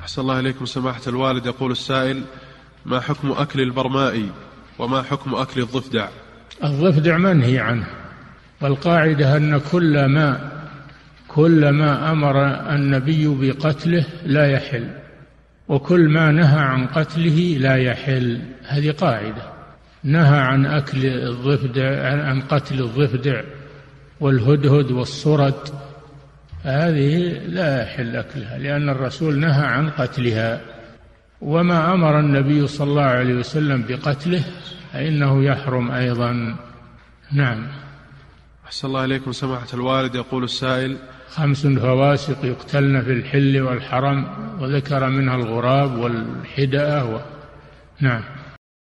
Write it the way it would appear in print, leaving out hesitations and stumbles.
أحسن الله إليكم سماحة الوالد. يقول السائل: ما حكم أكل البرمائي وما حكم أكل الضفدع؟ الضفدع منهي عنه، والقاعدة أن كل ما أمر النبي بقتله لا يحل، وكل ما نهى عن قتله لا يحل. هذه قاعدة. نهى عن أكل الضفدع، عن قتل الضفدع والهدهد والصرد، هذه لا يحل أكلها، لأن الرسول نهى عن قتلها. وما أمر النبي صلى الله عليه وسلم بقتله فإنه يحرم أيضا. نعم. أحسن الله إليكم سماحة الوالد. يقول السائل: 5 فواسق يقتلن في الحل والحرم، وذكر منها الغراب والحدأة نعم.